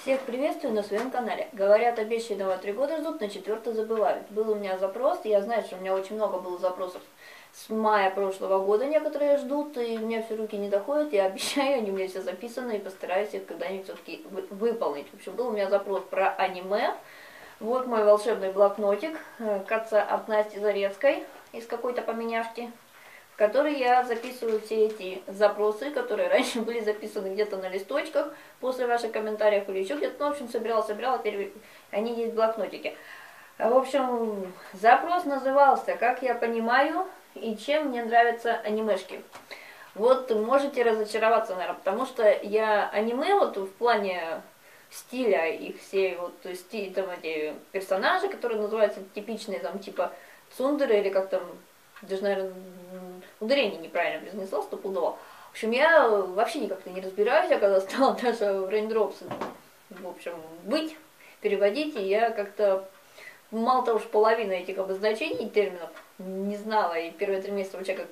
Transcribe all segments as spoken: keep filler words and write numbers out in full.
Всех приветствую на своем канале. Говорят, обещанного три года ждут, на четвертый забывают. Был у меня запрос, я знаю, что у меня очень много было запросов с мая прошлого года, некоторые ждут, и у меня все руки не доходят, я обещаю, они у меня все записаны, и постараюсь их когда-нибудь все-таки выполнить. В общем, был у меня запрос про аниме. Вот мой волшебный блокнотик, кажется, от Насти Зарецкой из какой-то поменяшки, в который я записываю все эти запросы, которые раньше были записаны где-то на листочках, после ваших комментариев или еще где-то. Ну, в общем, собирала, собирала, теперь они есть в блокнотике. В общем, запрос назывался «Как я понимаю и чем мне нравятся анимешки». Вот можете разочароваться, наверное, потому что я аниме вот в плане стиля их всей, вот стиль, там эти персонажи, которые называются типичные, там типа цундеры или как там, даже, наверное, ударение неправильно произнесла, стопудово. В общем, я вообще никак-то не разбираюсь, я когда стала даже в Raindrops, в общем, быть, переводить, и я как-то мало того, что половина этих обозначений, терминов не знала, и первые три месяца вообще как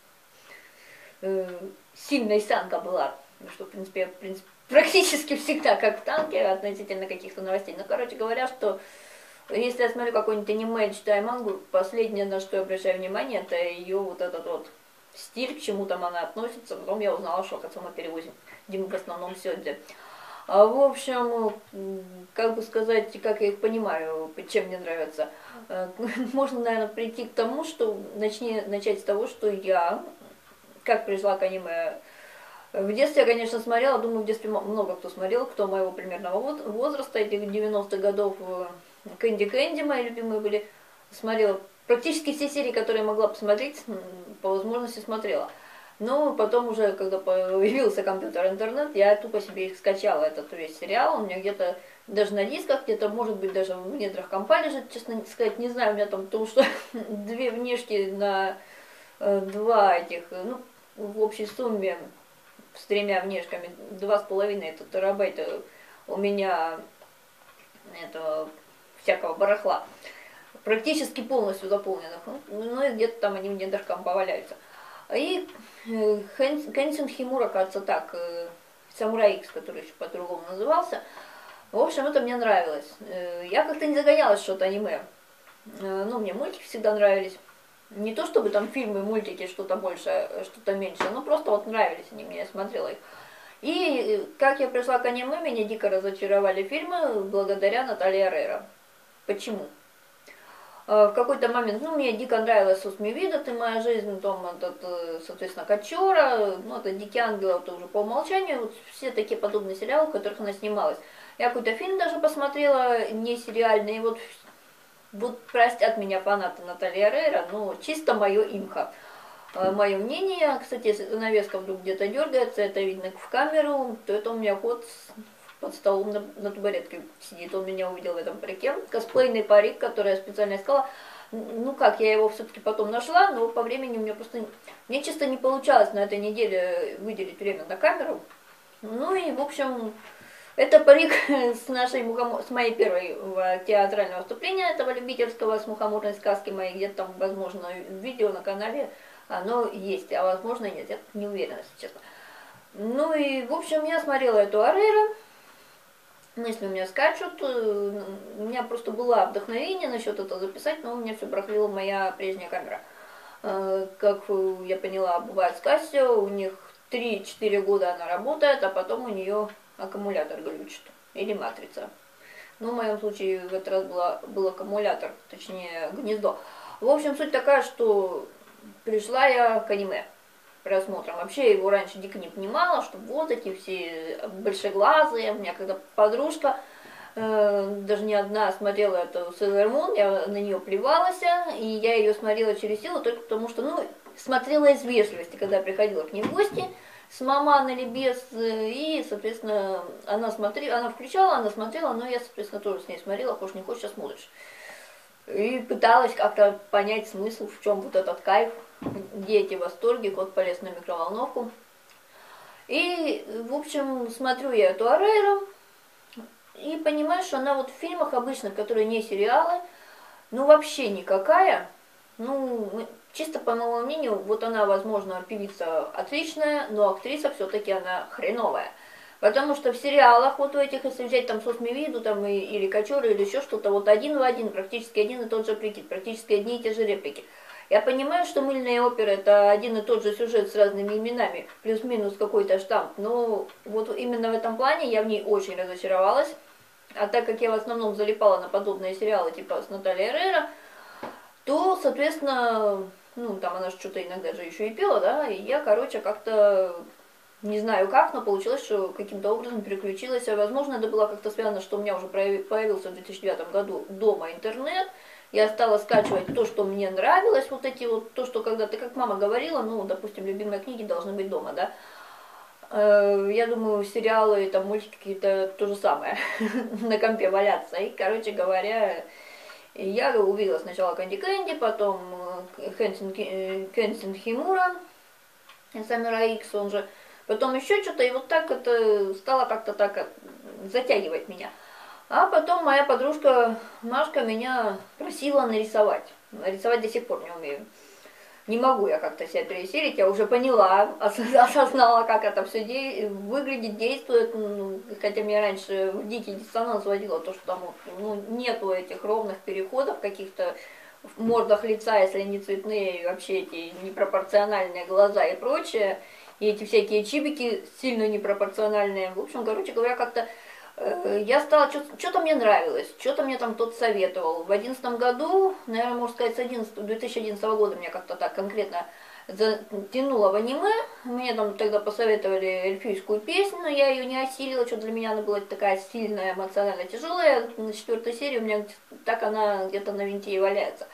э, сильная санка была, что, в принципе, я, в принципе, практически всегда как в танке относительно каких-то новостей. Но, короче говоря, что если я смотрю какой-нибудь аниме или читаю мангу, последнее, на что я обращаю внимание, это ее вот этот вот стиль, к чему там она относится. Потом я узнала, что мы перевозим Диму в основном сёдзе. А, в общем, как бы сказать, как я их понимаю, чем мне нравится. Можно, наверное, прийти к тому, что начни, начать с того, что я, как пришла к аниме. В детстве я, конечно, смотрела, думаю, в детстве много кто смотрел, кто моего примерного возраста, этих девяностых годов. Кэнди Кэнди мои любимые были, смотрела практически все серии, которые могла посмотреть, по возможности смотрела. Но потом уже, когда появился компьютер, интернет, я тупо себе их скачала, этот весь сериал, у меня где-то даже на дисках, где-то, может быть, даже в недрах компа лежит, честно сказать, не знаю, у меня там, потому что две внешки на э, два этих, ну, в общей сумме с тремя внешками, два с половиной это терабайта у меня это всякого барахла, практически полностью заполненных, ну и где-то там они мне даже компа валяются. И э, Кэнсин Химура, кажется, так, э, Самурай Икс, который еще по-другому назывался, в общем, это мне нравилось. Э, я как-то не загонялась что-то аниме, э, ну, мне мультики всегда нравились. Не то чтобы там фильмы, мультики, что-то больше, что-то меньше, но просто вот нравились они мне, я смотрела их. И как я пришла к аниме, меня дико разочаровали фильмы благодаря Наталье Орейро. Почему? В какой-то момент, ну, мне дико нравилась «Сусми Вида», «Ты моя жизнь», там, этот, соответственно, «Качора», ну, это «Дикий ангел», это уже по умолчанию, вот все такие подобные сериалы, в которых она снималась. Я какой-то фильм даже посмотрела, не сериальный, и вот, вот простят меня фанаты Натальи Орейро, ну, чисто мое имхо. Мое мнение, кстати, если навеска вдруг где-то дергается, это видно в камеру, то это у меня кот под столом на, на табуретке сидит, он меня увидел в этом парике. Косплейный парик, который я специально искала, ну как, я его все-таки потом нашла, но по времени у меня просто, мне чисто не получалось на этой неделе выделить время на камеру. Ну и, в общем, это парик с, нашей мухомор... с моей первой театрального выступления, этого любительского, с мухоморной сказки моей, где-то там, возможно, видео на канале, оно есть, а возможно нет, я не уверена, если честно. Ну и, в общем, я смотрела эту Орейро, мысли у меня скачут, у меня просто было вдохновение насчет этого записать, но у меня все брахлила моя прежняя камера. Как я поняла, бывает с Casio, у них три-четыре года она работает, а потом у нее аккумулятор глючит, или матрица. Ну, в моем случае в этот раз было, был аккумулятор, точнее гнездо. В общем, суть такая, что пришла я к аниме просмотром. Вообще его раньше дико не понимала, что вот эти все большеглазые. У меня когда подружка, э, даже не одна, смотрела эту Sailor Moon, я на нее плевалась, и я ее смотрела через силу только потому, что, ну, смотрела из вежливости, когда я приходила к ней в гости, с маманой или без, и, соответственно, она смотрела, она включала, она смотрела, но я, соответственно, тоже с ней смотрела, хочешь не хочешь, а смотришь. И пыталась как-то понять смысл, в чем вот этот кайф, где эти восторги, кот полез на микроволновку. И, в общем, смотрю я эту Орейро и понимаю, что она вот в фильмах обычных, которые не сериалы, ну вообще никакая. Ну, чисто по моему мнению, вот она, возможно, певица отличная, но актриса все-таки она хреновая. Потому что в сериалах, вот у этих, если взять там Сосмевиду, там, и, или Кочуры, или еще что-то, вот один в один, практически один и тот же прикид, практически одни и те же реплики. Я понимаю, что мыльные оперы это один и тот же сюжет с разными именами, плюс-минус какой-то штамп, но вот именно в этом плане я в ней очень разочаровалась. А так как я в основном залипала на подобные сериалы, типа с Натальей Орейро, то, соответственно, ну, там она что-то иногда же еще и пела, да, и я, короче, как-то, не знаю как, но получилось, что каким-то образом переключилась. Возможно, это было как-то связано, что у меня уже появился в две тысячи девятом году дома интернет, я стала скачивать то, что мне нравилось, вот эти вот, то, что когда-то, как мама говорила, ну, допустим, любимые книги должны быть дома, да. Я думаю, сериалы, там, мультики какие-то то же самое, на компе валяться. И, короче говоря, я увидела сначала Кэнди Кэнди, потом Кэнсин, Кэнсин Химура, Самурай Икс, он же, потом еще что-то, и вот так это стало как-то так затягивать меня. А потом моя подружка Машка меня просила нарисовать. Рисовать до сих пор не умею. Не могу я как-то себя пересилить, я уже поняла, осознала, как это все де выглядит, действует. Ну, хотя меня раньше в дикий диссонанс водило то, что там вот, ну, нету этих ровных переходов, каких-то в мордах лица, если они цветные, и вообще эти непропорциональные глаза и прочее. И эти всякие чибики сильно непропорциональные. В общем, короче говоря, как-то я стала, что-то мне нравилось, что-то мне там тот советовал. В одиннадцатом году, наверное, можно сказать, с две тысячи одиннадцатого года меня как-то так конкретно затянуло в аниме. Мне там тогда посоветовали эльфийскую песню, но я ее не осилила, что для меня она была такая сильная, эмоционально тяжелая. На четвертой серии у меня так она где-то на винте и валяется.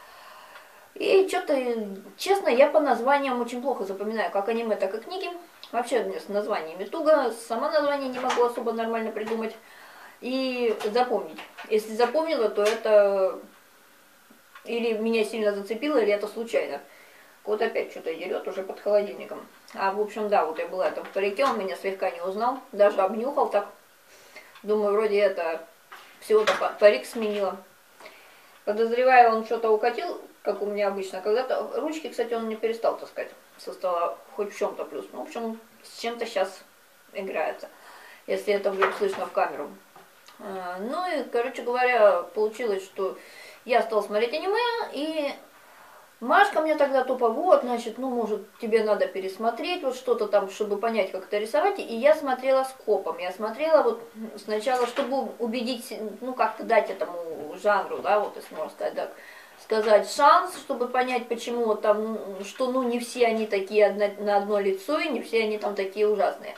И что-то, честно, я по названиям очень плохо запоминаю, как аниме, так и книги. Вообще у меня с названиями туго, сама название не могу особо нормально придумать и запомнить. Если запомнила, то это или меня сильно зацепило, или это случайно. Вот опять что-то дерет уже под холодильником. А в общем, да, вот я была там в парике, он меня слегка не узнал, даже обнюхал так. Думаю, вроде это всего-то парик сменила. Подозреваю, он что-то укатил, как у меня обычно. Когда-то ручки, кстати, он не перестал таскать со стола, хоть в чем-то плюс. Ну, в общем, с чем-то сейчас играется, если это будет слышно в камеру. Ну и, короче говоря, получилось, что я стала смотреть аниме, и Машка мне тогда тупо, вот, значит, ну, может, тебе надо пересмотреть вот что-то там, чтобы понять, как это рисовать. И я смотрела скопом. Я смотрела вот сначала, чтобы убедить, ну, как-то дать этому жанру, да, вот, если можно сказать так, сказать шанс, чтобы понять, почему там, что, ну, не все они такие одно, на одно лицо, и не все они там такие ужасные.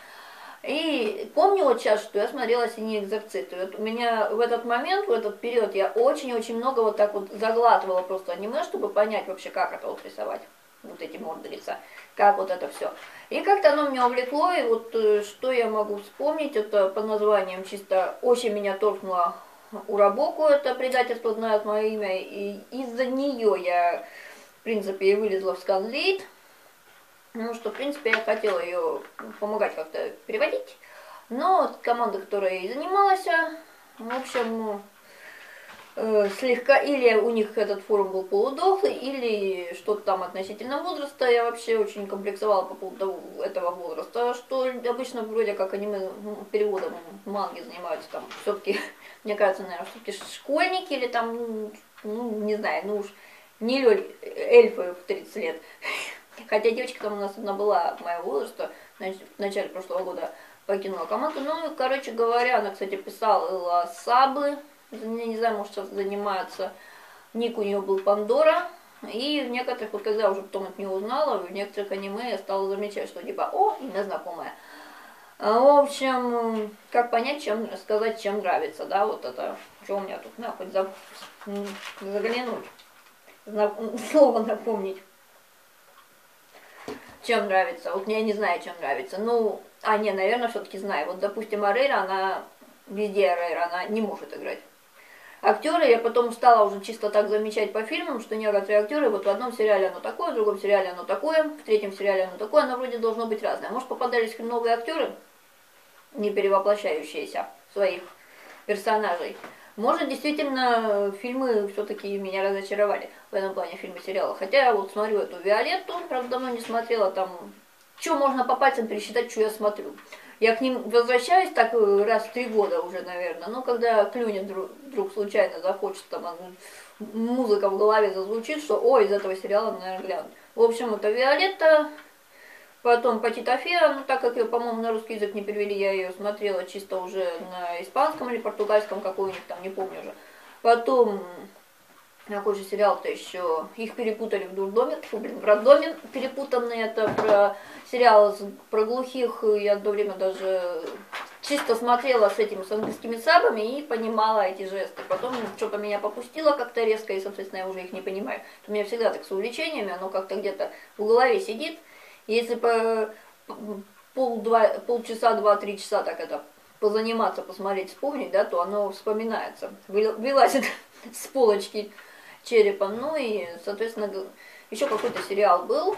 И помню вот сейчас, что я смотрела «Синий экзорцист». И вот у меня в этот момент, в этот период, я очень-очень много вот так вот заглатывала просто аниме, чтобы понять вообще, как это вот рисовать, вот эти морды лица, как вот это все. И как-то оно меня увлекло, и вот что я могу вспомнить, это по названиям чисто очень меня торкнуло Урабоку, это «Предательство знает мое имя», и из-за нее я, в принципе, и вылезла в Сканлейт. Ну, что, в принципе, я хотела ее помогать как-то переводить. Но команда, которая и занималась, в общем, э, слегка, или у них этот форум был полудохлый, или что-то там относительно возраста. Я вообще очень комплексовала по поводу этого возраста, что обычно вроде как аниме переводом манги занимаются там все-таки, мне кажется, наверное, все-таки школьники или там, ну, не знаю, ну уж не эльфы в тридцать лет. Хотя девочка там у нас одна была моего возраста, значит, в начале прошлого года покинула команду. Ну, и, короче говоря, она, кстати, писала сабы, я не знаю, может, сейчас занимается. Ник у нее был Пандора. И в некоторых, вот когда уже потом от нее узнала, в некоторых аниме я стала замечать, что типа, о, имя знакомое. В общем, как понять, чем сказать, чем нравится, да, вот это, что у меня тут, на, хоть за, заглянуть, слово напомнить. Чем нравится? Вот я не знаю, чем нравится. Ну, а не, наверное, все-таки знаю. Вот, допустим, Орейро, она, везде Орейро, она не может играть. Актеры, я потом стала уже чисто так замечать по фильмам, что некоторые актеры, вот в одном сериале оно такое, в другом сериале оно такое, в третьем сериале оно такое, оно вроде должно быть разное. Может, попадались новые актеры, не перевоплощающиеся своих персонажей. Может, действительно, фильмы все-таки меня разочаровали в этом плане, фильмы, сериалы. Хотя я вот смотрю эту «Виолетту», правда, давно не смотрела, там, что можно по пальцам пересчитать, что я смотрю. Я к ним возвращаюсь так э, раз в три года уже, наверное. Но когда клюнет вдруг, вдруг случайно захочет, там музыка в голове зазвучит, что ой, из этого сериала, наверное, гляну. В общем, это Виолетта, потом Патита Феа, ну так как ее, по-моему, на русский язык не перевели, я ее смотрела чисто уже на испанском или португальском, какой у них там, не помню уже. Потом, какой же сериал-то еще, их перепутали в дурдоме, фу, блин, в роддоме перепутанный, это про сериал про глухих, я одно время даже чисто смотрела с этим, с английскими сабами и понимала эти жесты. Потом что-то меня попустило как-то резко, и, соответственно, я уже их не понимаю. У меня всегда так с увлечениями, оно как-то где-то в голове сидит. Если по пол-два, полчаса, два-три часа так это позаниматься, посмотреть, вспомнить, да, то оно вспоминается, вылазит с полочки черепа. Ну и, соответственно, еще какой-то сериал был.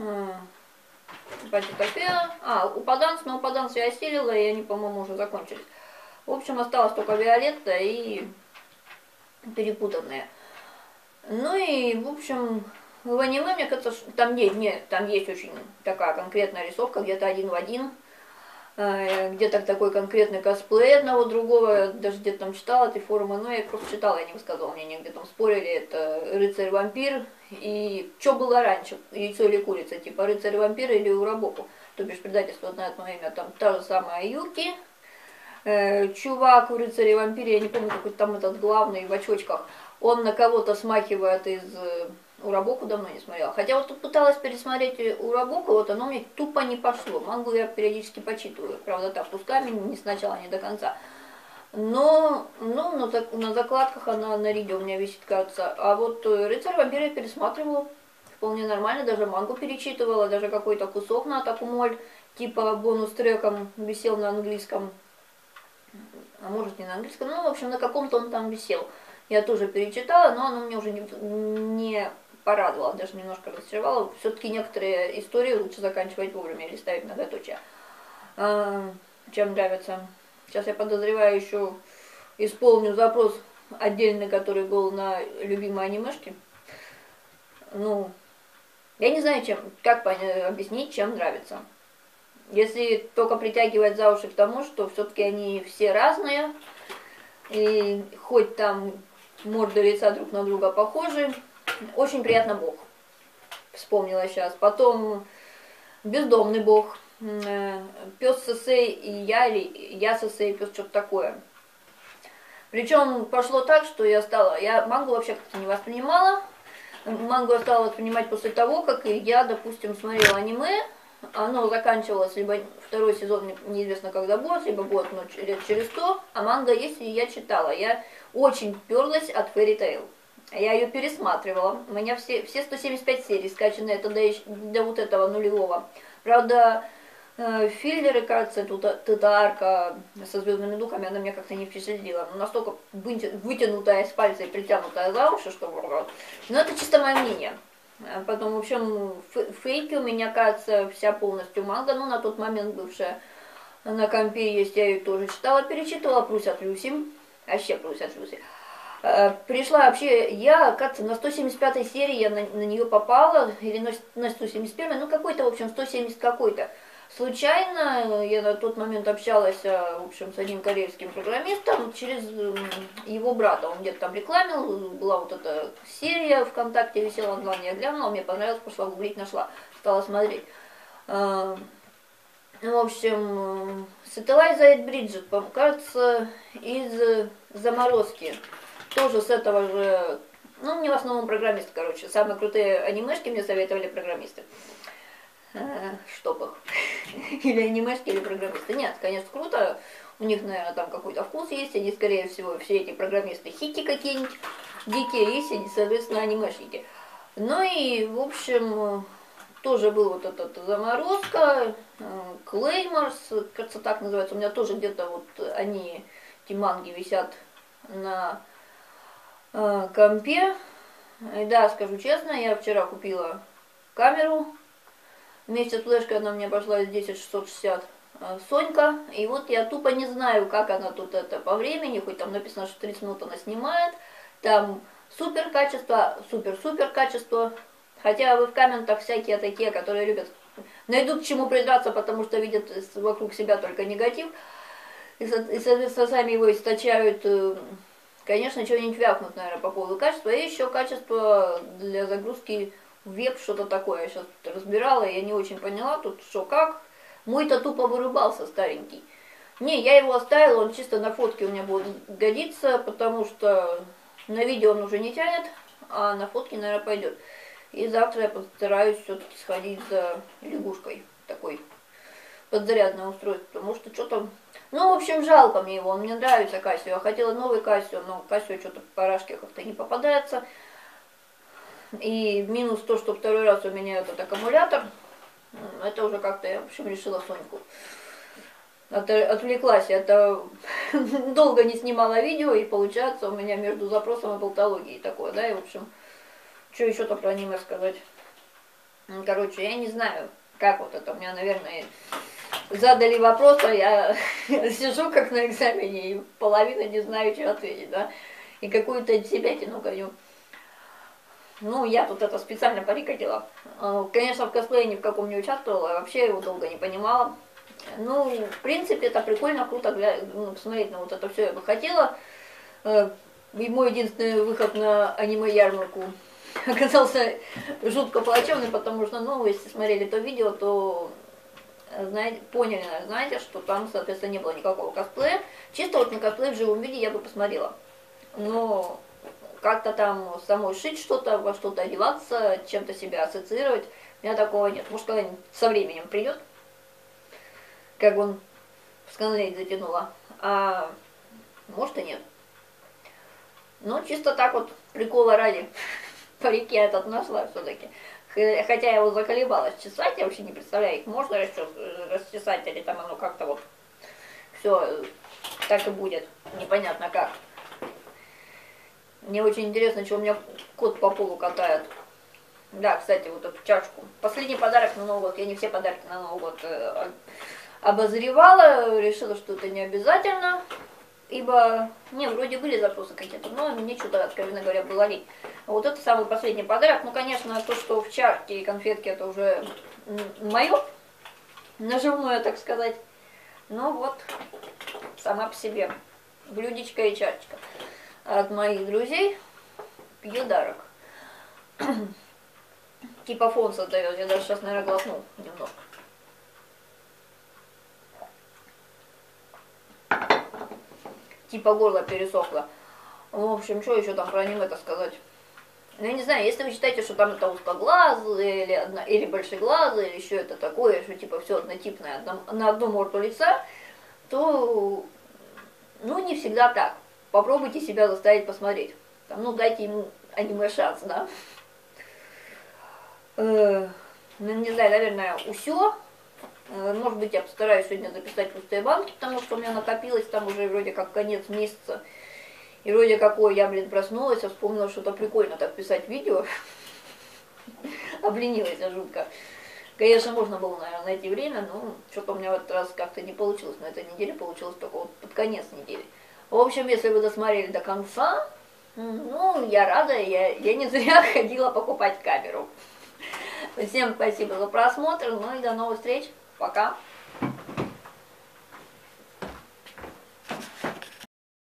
Патита Феа. А, Упаданс, но Упаданс я осилила, и они, по-моему, уже закончились. В общем, осталась только Виолетта и перепутанные. Ну и, в общем, в аниме, мне кажется, там нет, нет, там есть очень такая конкретная рисовка, где-то один в один. Где-то такой конкретный косплей одного другого, даже где-то там читала эти форумы, но я просто читала, я не высказывала мнение, где там спорили, это рыцарь-вампир, и что было раньше, яйцо или курица, типа рыцарь-вампир или Урабоку, то бишь предательство знает мое имя, там та же самая Юки, э, чувак в рыцаре-вампире, я не помню, какой там этот главный в очочках, он на кого-то смахивает из... Урабоку давно не смотрела. Хотя вот тут пыталась пересмотреть Урабоку, вот оно мне тупо не пошло. Мангу я периодически почитываю. Правда, так, кусками, не сначала, не до конца. Но, ну, на, на закладках она на риде у меня висит, кажется. А вот «Рыцарь-вампир» я пересматривала. Вполне нормально, даже мангу перечитывала, даже какой-то кусок на Такумоль, типа бонус-треком висел на английском. А может не на английском, ну, в общем, на каком-то он там висел. Я тоже перечитала, но оно мне уже не... не порадовала, даже немножко разочаровала. Все-таки некоторые истории лучше заканчивать вовремя или ставить многоточие. А, чем нравится. Сейчас я подозреваю, еще исполню запрос отдельный, который был на любимые анимешки. Ну, я не знаю, чем, как объяснить, чем нравится. Если только притягивать за уши к тому, что все-таки они все разные, и хоть там морды лица друг на друга похожи, очень приятно бог. Вспомнила сейчас. Потом бездомный бог. Пес Сесей и я, или я Сесей, пес, что-то такое. Причем пошло так, что я стала... Я мангу вообще как-то не воспринимала. Мангу я стала воспринимать после того, как я, допустим, смотрела аниме. Оно заканчивалось, либо второй сезон неизвестно когда будет, либо будет ну, лет через сто. А манга есть, и я читала. Я очень перлась от Fairy Tail. Я ее пересматривала. У меня все, все сто семьдесят пять серий скачаны, это до, до вот этого нулевого. Правда, э, филлеры, кажется, тут эта арка со звездными духами, она меня как-то не впечатлила. Но настолько вытянутая из пальца и притянутая за уши, что... Но это чисто мое мнение. Потом, в общем, фейки у меня, кажется, вся полностью манга, ну, на тот момент бывшая на компе есть, я ее тоже читала, перечитывала, плюс от Люси, вообще плюс от Люси. Пришла вообще, я как-то на сто семьдесят пятой серии я на, на нее попала, или на, на сто семьдесят первой, ну какой-то, в общем, сто семьдесят какой-то. Случайно я на тот момент общалась, в общем, с одним корейским программистом через его брата. Он где-то там рекламил, была вот эта серия ВКонтакте, висела онлайн, я глянула, мне понравилось, пошла гуглить, нашла, стала смотреть. В общем, Satellite Zayed Bridget, кажется, из «Заморозки». Тоже с этого же, ну, не в основном программисты, короче. Самые крутые анимешки мне советовали программисты. Чтоб их. Или анимешки, или программисты. Нет, конечно, круто. У них, наверное, там какой-то вкус есть. Они, скорее всего, все эти программисты хики какие-нибудь дикие, и, соответственно, анимешники. Ну и, в общем, тоже был вот этот «Заморозка», «Клейморс», кажется, так называется. У меня тоже где-то вот они, эти манги, висят на э, компе. И да, скажу честно, я вчера купила камеру. Вместе с флешкой она мне обошлась десять шестьсот шестьдесят э, Сонька. И вот я тупо не знаю, как она тут это по времени. Хоть там написано, что тридцать минут она снимает. Там супер качество, супер-супер качество. Хотя вы в комментах всякие такие, которые любят найдут к чему придраться, потому что видят вокруг себя только негатив, и, и соответственно, сами его источают. Конечно, что-нибудь вякнут, наверное, по поводу качества. И еще качество для загрузки в веб, что-то такое. Я сейчас разбирала, я не очень поняла тут, что как. Мой-то тупо вырубался старенький. Не, я его оставила, он чисто на фотке у меня будет годиться, потому что на видео он уже не тянет, а на фотке, наверное, пойдет. И завтра я постараюсь все-таки сходить за лягушкой такой подзарядное устройство, потому что что-то... Ну, в общем, жалко мне его, он мне нравится Casio. Я хотела новый Casio, но Casio что-то в парашке как-то не попадается. И минус то, что второй раз у меня этот аккумулятор. Это уже как-то я, в общем, решила Соньку. От, отвлеклась, я это долго не снимала видео, и получается у меня между запросом и болтологией такое, да, и в общем, что еще-то про аниме сказать. Короче, я не знаю, как вот это, у меня, наверное, задали вопрос, а я сижу как на экзамене, и половина не знаю, что ответить, да, и какую-то себя тяну гоню. Ну, я тут это специально порекодила. Конечно, в косплее ни в каком не участвовала, вообще его долго не понимала. Ну, в принципе, это прикольно, круто ну, посмотреть на вот это все я бы хотела. И мой единственный выход на аниме-ярмарку оказался жутко плачевный, потому что, ну, если смотрели то видео, то знаете, поняли, знаете, что там, соответственно, не было никакого косплея. Чисто вот на косплей в живом виде я бы посмотрела. Но как-то там самой шить что-то, во что-то одеваться, чем-то себя ассоциировать, у меня такого нет. Может, когда-нибудь со временем придет, как он в Сканлейт затянула, а может и нет. Ну, чисто так вот, прикола ради, по реке этот нашла все-таки. Хотя я его заколебалась чесать, я вообще не представляю, их можно расчесать, или там оно как-то вот все так и будет, непонятно как. Мне очень интересно, что у меня кот по полу катает. Да, кстати, вот эту чашку. Последний подарок на Новый год, я не все подарки на Новый год э, обозревала, решила, что это не обязательно, ибо, не, вроде были запросы какие-то, но мне что-то, откровенно говоря, было лень. А вот это самый последний подарок. Ну, конечно, то, что в чашке и конфетке, это уже мое, наживное, так сказать. Ну вот, сама по себе, блюдечко и чашечка. От моих друзей пьюдарок. Типа фон создает, я даже сейчас, наверное, глотнул немного. Типа горло пересохло. В общем, что еще там про аниме-то сказать? Ну, я не знаю, если вы считаете, что там это узкоглазые, или, одно, или большеглазые, или еще это такое, что типа все однотипное на одну морду лица, то, ну, не всегда так. Попробуйте себя заставить посмотреть. Там, ну, дайте ему аниме шанс, да. Э, ну, не знаю, наверное, усё. Э, может быть, я постараюсь сегодня записать пустые банки, потому что у меня накопилось там уже вроде как конец месяца. И вроде какой я, блин, проснулась, а вспомнила, что-то прикольно так писать видео. Обленилась я жутко. Конечно, можно было, наверное, найти время, но что-то у меня в этот раз как-то не получилось. На этой неделе получилось только вот под конец недели. В общем, если вы досмотрели до конца, ну, я рада, я, я не зря ходила покупать камеру. Всем спасибо за просмотр, ну и до новых встреч, пока.